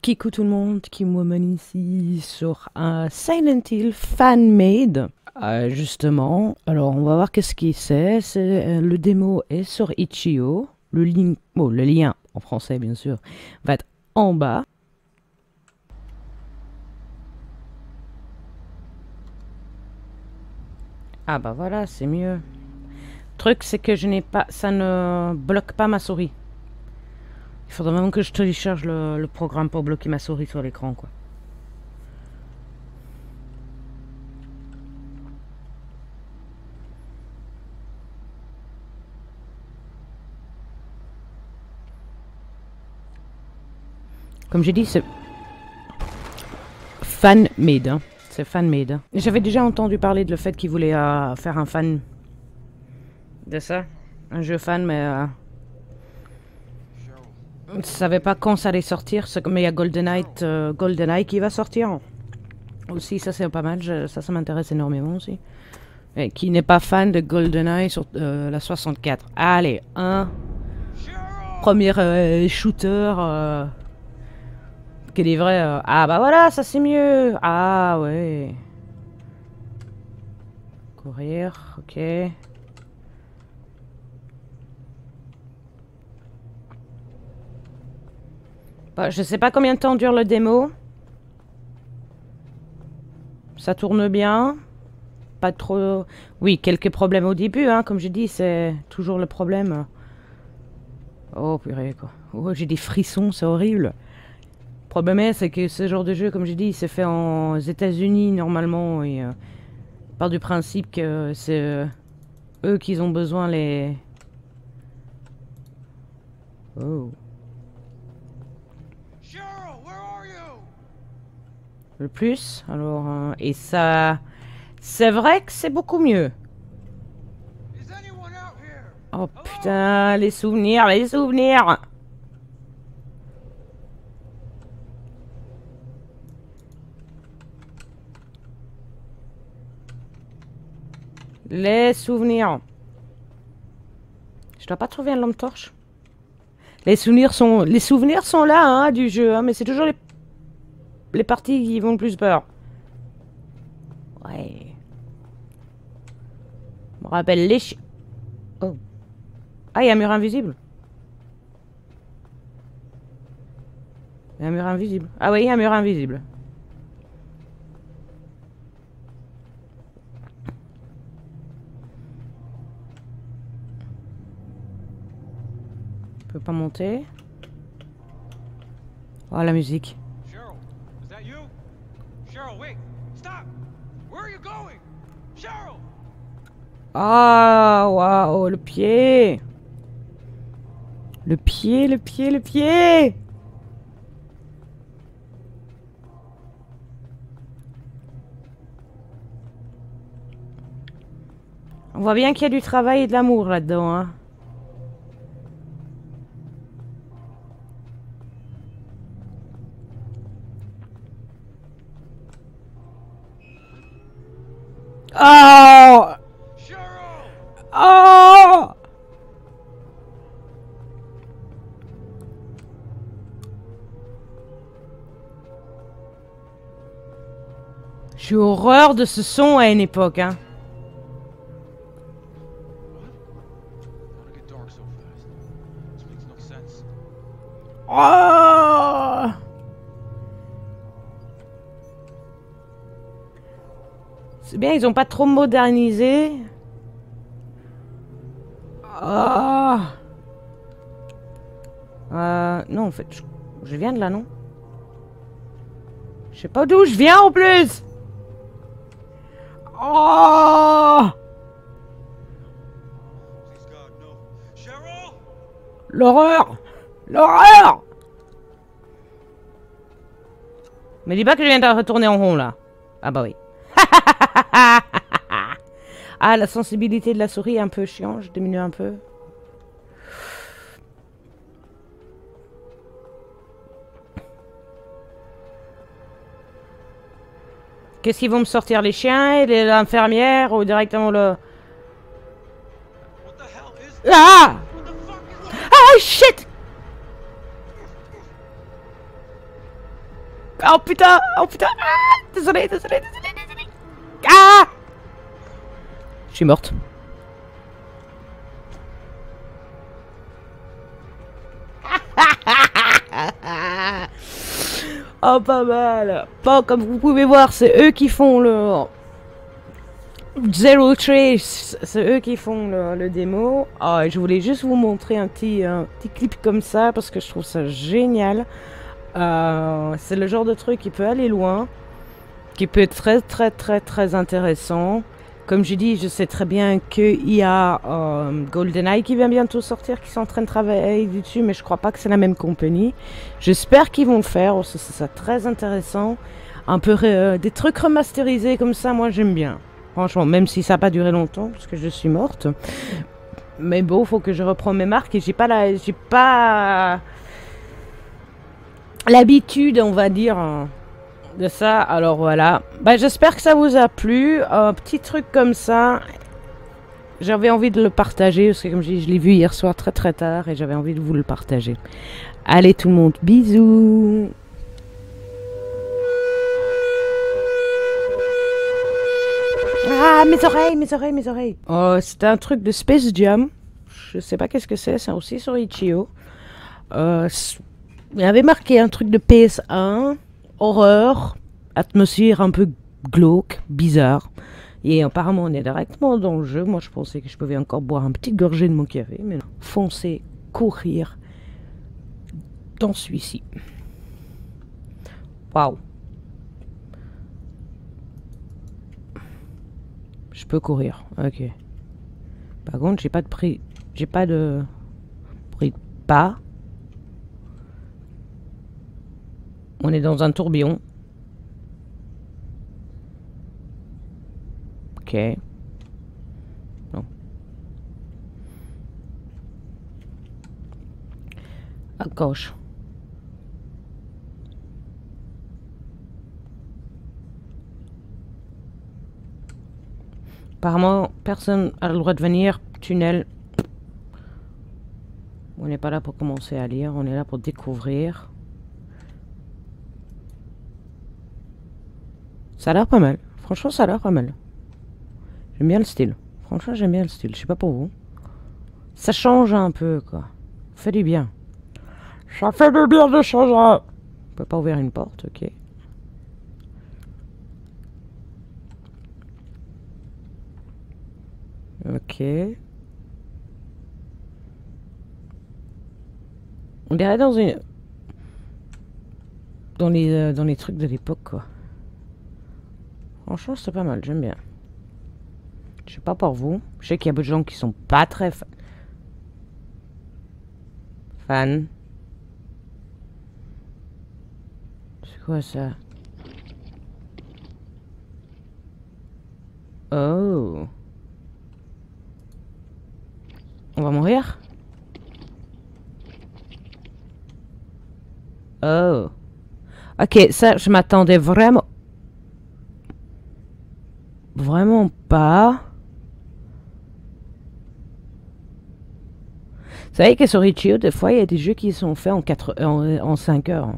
Kikou tout le monde, Kim Woman ici sur un Silent Hill fan-made. Justement, alors on va voir qu'est-ce qu'il c'est. Le démo est sur Itch.io. Le lien en français bien sûr va être en bas. Ah bah voilà, c'est mieux. Le truc c'est que je n'ai pas, ça ne bloque pas ma souris. Il faudrait même que je télécharge le programme pour bloquer ma souris sur l'écran, quoi. Comme j'ai dit, c'est fan-made. Hein. C'est fan-made. J'avais déjà entendu parler de le fait qu'ils voulaient faire un fan de ça. Un jeu fan, mais... je ne savais pas quand ça allait sortir. Mais il y a GoldenEye qui va sortir. Aussi, ça c'est pas mal. Ça m'intéresse énormément aussi. Et qui n'est pas fan de GoldenEye sur la 64. Allez, un premier shooter... qui est livré... Ah bah voilà, ça c'est mieux. Ah ouais. Courir, ok. Bah, je sais pas combien de temps dure le démo. Ça tourne bien. Pas trop... Oui, quelques problèmes au début, hein. Comme j'ai dit, c'est toujours le problème. Oh purée, quoi. Oh, j'ai des frissons, c'est horrible. Le problème c'est que ce genre de jeu, comme j'ai dit, c'est fait aux États-Unis normalement. Et part du principe que c'est eux qui ont besoin les... Oh. Le plus, alors... et ça... C'est vrai que c'est beaucoup mieux. Oh putain, les souvenirs, les souvenirs. Les souvenirs. Je dois pas trouver un lampe torche. Les souvenirs sont là, hein, du jeu, hein, mais c'est toujours les parties qui font le plus peur. Ouais. Je me rappelle les Oh. Ah, il y a un mur invisible. Il y a un mur invisible. Ah oui, il y a un mur invisible. Je peux pas monter. Oh, la musique. Cheryl, is that you? Cheryl, wait! Stop! Where are you going? Cheryl! Ah, waouh, le pied. Le pied, le pied, le pied. On voit bien qu'il y a du travail et de l'amour là-dedans, hein. Oh! Cheryl! Oh! J'ai horreur de ce son à une époque, hein. How'd it get dark so fast? This makes no sense. Oh! C'est bien, ils ont pas trop modernisé. Ah! Non, en fait, je viens de là, non? Je sais pas d'où je viens en plus! Oh! Please God, no. Cheryl! L'horreur! L'horreur! Mais dis pas que je viens de retourner en rond, là. Ah bah oui. Ah, la sensibilité de la souris est un peu chiant. Je diminue un peu. Qu'est-ce qu'ils vont me sortir, les chiens et l'infirmière ou directement le... What the hell is this? Ah! What the fuck is that? Ah, shit! Oh putain! Oh putain! Ah, désolé, désolé, désolé, désolé! Ah! Je suis morte. Oh, pas mal. Bon, comme vous pouvez voir, c'est eux qui font le... Zero Trace, c'est eux qui font le démo. Oh, et je voulais juste vous montrer un petit clip comme ça parce que je trouve ça génial. C'est le genre de truc qui peut aller loin, qui peut être très très très très intéressant. Comme je dis, je sais très bien qu'il y a GoldenEye qui vient bientôt sortir, qui sont en train de travailler dessus, mais je crois pas que c'est la même compagnie. J'espère qu'ils vont le faire, c'est ça très intéressant. Un peu des trucs remasterisés comme ça, moi j'aime bien. Franchement, même si ça n'a pas duré longtemps, parce que je suis morte. Mais bon, faut que je reprends mes marques et j'ai pas l'habitude, on va dire, de ça. Alors voilà. Bah, j'espère que ça vous a plu. Un petit truc comme ça. J'avais envie de le partager parce que comme je dis, je l'ai vu hier soir très très tard et j'avais envie de vous le partager. Allez tout le monde, bisous. Ah, mes oreilles, mes oreilles, mes oreilles. Oh, c'était un truc de Space Jam. Je sais pas qu'est-ce que c'est aussi sur Itch.io. Il y avait marqué un truc de PS1, horreur, atmosphère un peu glauque, bizarre. Et apparemment, on est directement dans le jeu. Moi, je pensais que je pouvais encore boire un petit gorgée de mon café, mais non. Foncez, courir dans celui-ci. Waouh. Je peux courir, ok. Par contre, j'ai pas de prix. J'ai pas de prix de pas. On est dans un tourbillon. Ok. Non. À gauche. Apparemment, personne a le droit de venir. Tunnel. On n'est pas là pour commencer à lire. On est là pour découvrir. Ça a l'air pas mal. Franchement, ça a l'air pas mal. J'aime bien le style. Franchement, j'aime bien le style. Je sais pas pour vous. Ça change un peu, quoi. Ça fait du bien. Ça fait du bien de changer. On peut pas ouvrir une porte, ok. Ok. On dirait dans une... Dans les trucs de l'époque, quoi. Franchement, c'est pas mal, j'aime bien. Je sais pas pour vous. Je sais qu'il y a beaucoup de gens qui sont pas très fans. C'est quoi ça? Oh. On va mourir? Oh. Ok, ça, je m'attendais vraiment... Vraiment pas. Vous savez que sur Itch.io, des fois, il y a des jeux qui sont faits en 5 heures.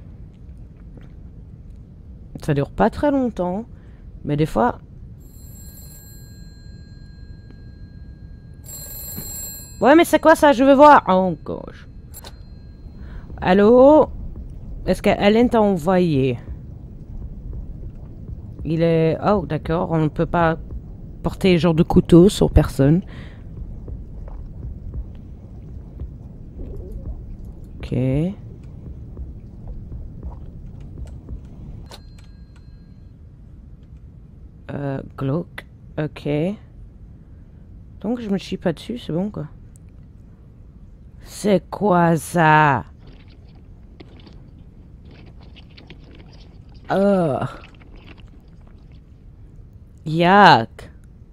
Ça dure pas très longtemps, mais des fois... Ouais, mais c'est quoi ça? Je veux voir. Oh, gosh. Allô? Est-ce qu'Ellen t'a envoyé? Il est... Oh, d'accord. On ne peut pas porter genre de couteau sur personne. Ok. Glauque. Ok. Donc je me chie pas dessus, c'est bon quoi. C'est quoi ça? Oh. Yak.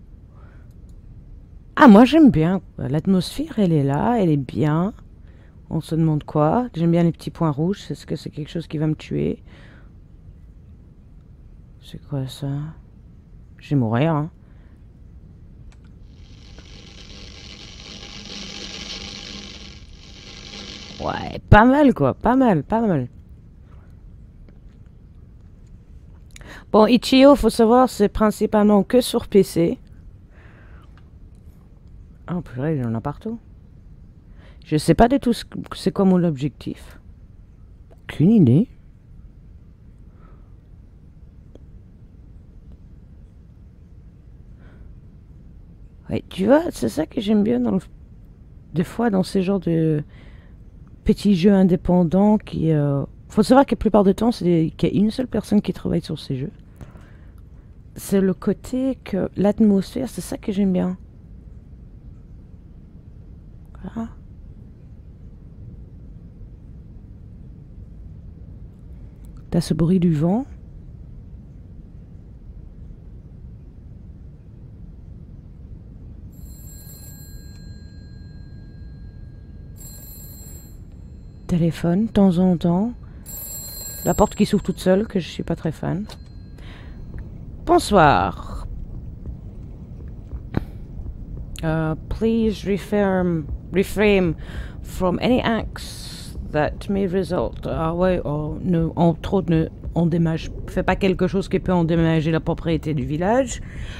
Ah, moi j'aime bien. L'atmosphère, elle est là, elle est bien. On se demande quoi? J'aime bien les petits points rouges. Est-ce que c'est quelque chose qui va me tuer? C'est quoi ça? Je vais mourir, hein. Ouais, pas mal quoi, pas mal, pas mal. Bon, Itch.io, faut savoir, c'est principalement que sur PC. Oh purée, il y en a partout. Je sais pas du tout c'est quoi mon objectif. Aucune idée. Ouais, tu vois, c'est ça que j'aime bien des fois dans ces genres de petits jeux indépendants qui... Faut savoir que la plupart du temps, qu'il y a une seule personne qui travaille sur ces jeux. C'est le côté que l'atmosphère, c'est ça que j'aime bien. Voilà. T'as ce bruit du vent. Téléphone, de temps en temps. La porte qui s'ouvre toute seule, que je suis pas très fan. Bonsoir. Please refrain from any acts that may result. Ah ouais, oh, entre autres, ne endommage. Fais pas quelque chose qui peut endommager la propriété du village.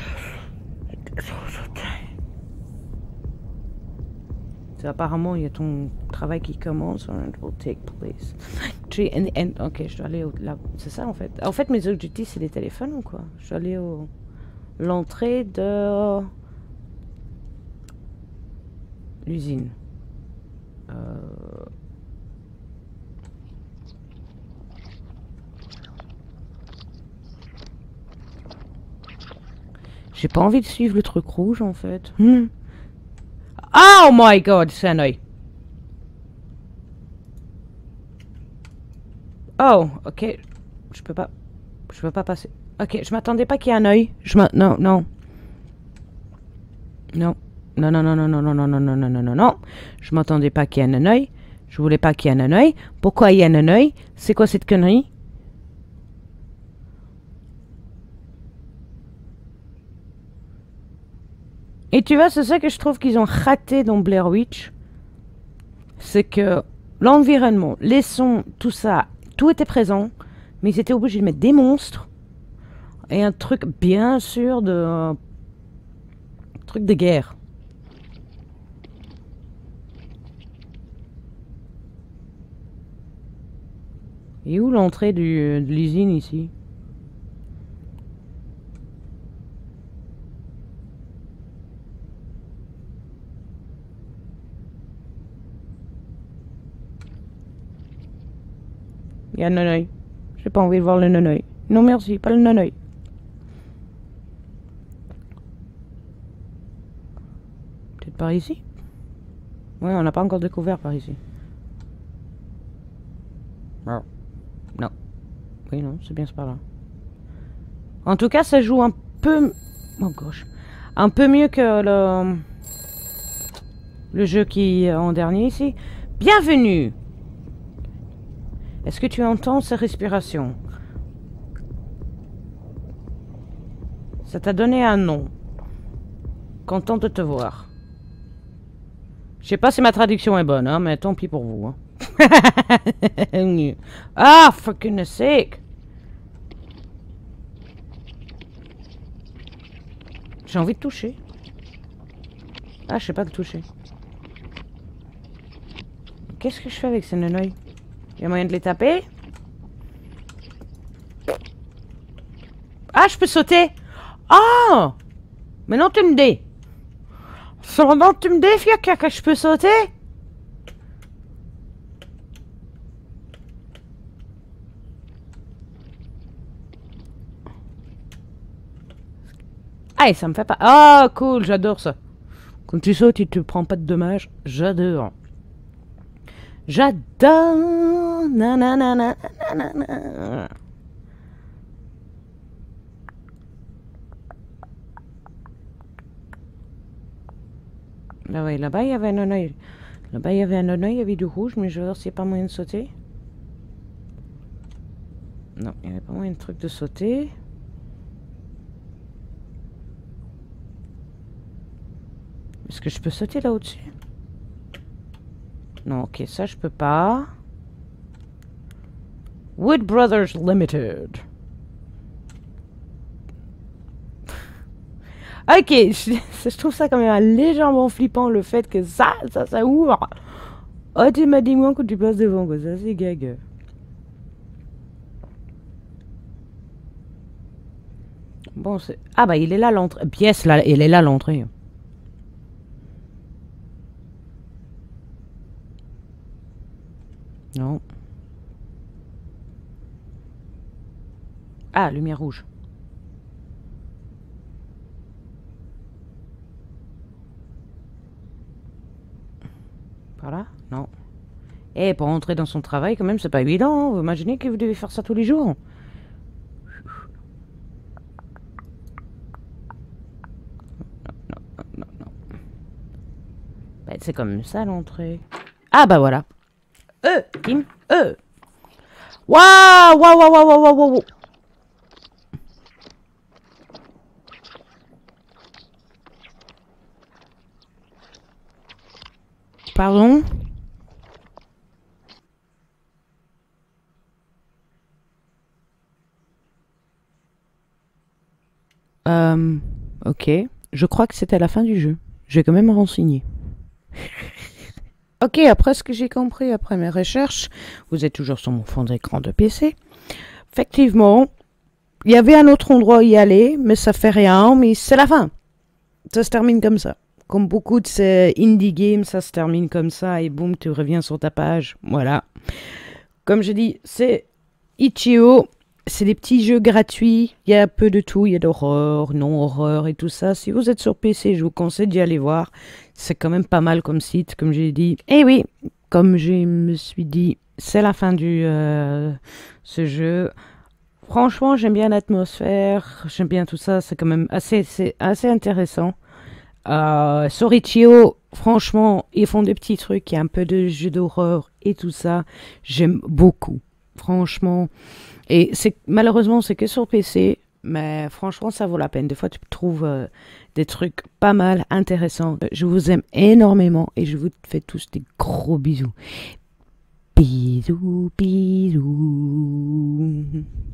Apparemment, il y a ton travail qui commence. It will take place. Ok, je dois aller là. C'est ça en fait. En fait, mes objectifs, c'est les téléphones ou quoi? Je dois aller au l'entrée de l'usine. J'ai pas envie de suivre le truc rouge en fait. Oh my god, c'est un œil. Oh, ok. Je peux pas passer. Ok, je m'attendais pas qu'il y ait un œil. Non, non. Non. Non, non, non, non, non, non, non, non, non, non, non, non, non. Je m'attendais pas qu'il y ait un œil. Je voulais pas qu'il y ait un œil. Pourquoi il y a un œil? C'est quoi cette connerie? Et tu vois, c'est ça que je trouve qu'ils ont raté dans Blair Witch. C'est que l'environnement, les sons, tout ça, tout était présent. Mais ils étaient obligés de mettre des monstres. Et un truc, bien sûr, un truc de guerre. Et où l'entrée de l'usine ici? Il y a un non-œil. J'ai pas envie de voir le non-œil. Non merci, pas le non-œil. Peut-être par ici? Ouais, on n'a pas encore découvert par ici. Non. Non. Oui, non, c'est bien ce par là. En tout cas, ça joue un peu... Oh gosh. Un peu mieux que le jeu qui est en dernier ici. Bienvenue! Est-ce que tu entends sa respiration? Ça t'a donné un nom. Content de te voir. Je sais pas si ma traduction est bonne, hein, mais tant pis pour vous. Hein. Ah, for goodness sake! J'ai envie de toucher. Ah, je sais pas de toucher. Qu'est-ce que je fais avec ces nenouilles? Il y a moyen de les taper? Ah, je peux sauter! Oh! Mais non, tu me dis! Cependant, tu me dis, que je peux sauter? Ah, ça me fait pas... Ah, cool, j'adore ça. Quand tu sautes, tu te prends pas de dommages. J'adore. J'adore. Nanana. Là, ouais, là-bas, il y avait un œil. Là-bas, il y avait un œil, il y avait du rouge, mais je vais voir s'il n'y a pas moyen de sauter. Non, il n'y avait pas moyen de truc de sauter. Est-ce que je peux sauter là au-dessus? Non, ok, ça je peux pas. Wood Brothers Limited. Ok, je trouve ça quand même légèrement flippant le fait que ça ouvre. Oh, tu m'as dit moi quand tu passes devant, quoi. Ça, c'est gag. Bon, c'est... Ah bah, il est là l'entrée. Pièce, là, il est là l'entrée. Non. Ah, lumière rouge. Par là? Non. Eh, pour entrer dans son travail, quand même, c'est pas évident. Hein. Vous imaginez que vous devez faire ça tous les jours? Non, non. Bah, c'est comme ça l'entrée. Ah bah voilà. Kim, Waouh, waouh, waouh, waouh, waouh, waouh, waouh. Pardon? Ok. Je crois que c'était la fin du jeu. Je vais quand même me renseigner. Ok, après ce que j'ai compris, après mes recherches, vous êtes toujours sur mon fond d'écran de PC. Effectivement, il y avait un autre endroit où y aller, mais ça fait rien, mais c'est la fin. Ça se termine comme ça. Comme beaucoup de ces indie games, ça se termine comme ça et boum, tu reviens sur ta page. Voilà. Comme je dis, c'est Itch.io. C'est des petits jeux gratuits. Il y a un peu de tout. Il y a d'horreur, non-horreur et tout ça. Si vous êtes sur PC, je vous conseille d'y aller voir. C'est quand même pas mal comme site, comme j'ai dit. Et oui, comme je me suis dit, c'est la fin du ce jeu. Franchement, j'aime bien l'atmosphère. J'aime bien tout ça. C'est quand même c'est assez intéressant. Sur Itch.io, franchement, ils font des petits trucs. Il y a un peu de jeux d'horreur et tout ça. J'aime beaucoup. Franchement. Et c'est malheureusement c'est que sur PC, mais franchement ça vaut la peine. Des fois tu trouves des trucs pas mal intéressants. Je vous aime énormément et je vous fais tous des gros bisous. Bisous, bisous.